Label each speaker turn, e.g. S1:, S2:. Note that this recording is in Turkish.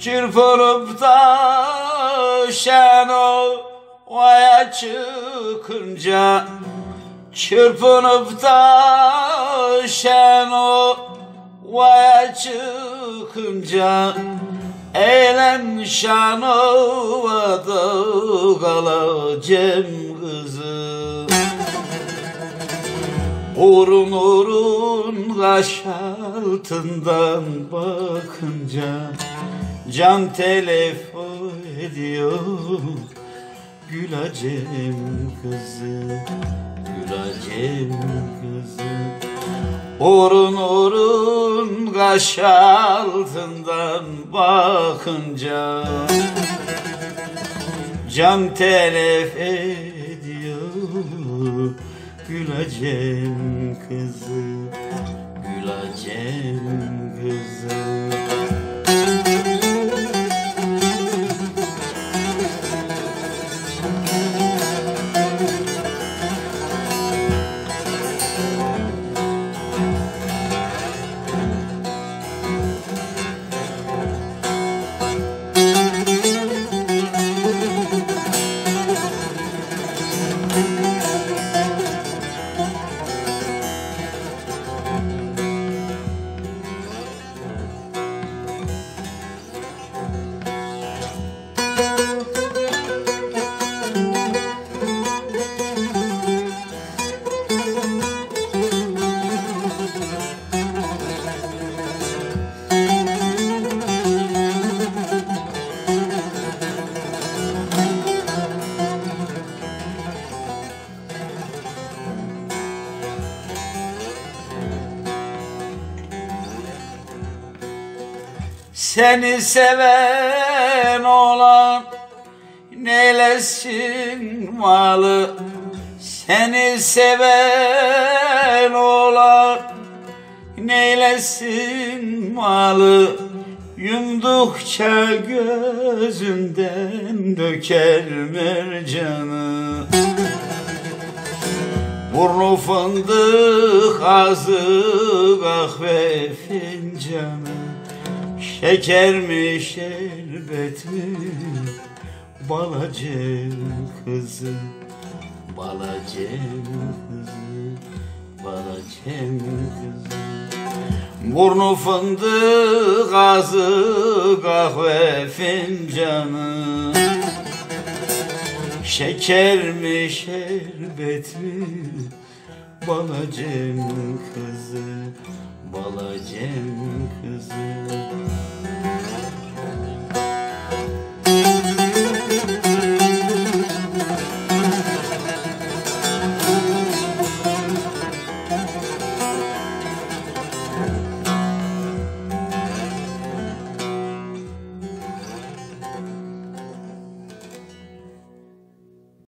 S1: Çırpınıp da şen ovaya çıkınca, çırpınıp da şen ovaya çıkınca, eğlen şan ovada kalacağım kızı. Urun urun kaş altından bakınca, can telef ediyor gülacağım kızı, gülacağım kızı. Urun urun kaş altından bakınca, can telef ediyor gülacağım kızı, gülacağım kızı. Seni seven olan neylesin malı, seni seven olan neylesin malı, yumdukça gözünden döker mercanı. Burnu fındık, ağzı kahve fincanı, şeker mi şerbet mi balacığım kızı, balacığım kızı, balacığım kızı. Burnu fındık, ağzı kahve fincanı, şeker mi şerbet mi balacığım kızı, balacığım kızı.